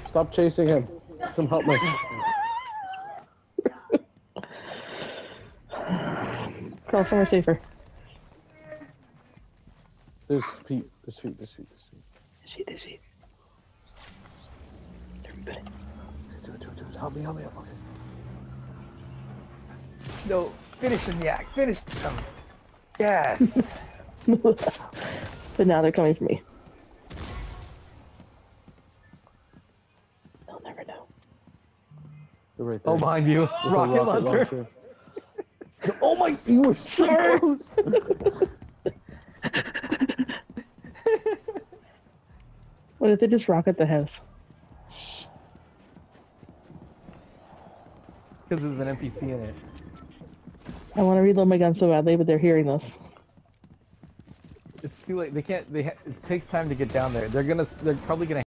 Stop chasing him. Come help me. Crawl somewhere safer. There's feet. There's feet. This feet. Everybody. Do it. Help me. Okay. No, finish him, Yak. Finish him. Yes. But now they're coming for me. They'll never know. They're right there. Oh, behind you. With a Rocket launcher. Oh my! You were so close. What if they just rocket the house? Because there's an NPC in it. I want to reload my gun so badly, but they're hearing this. It's too late. They can't. It takes time to get down there. They're probably gonna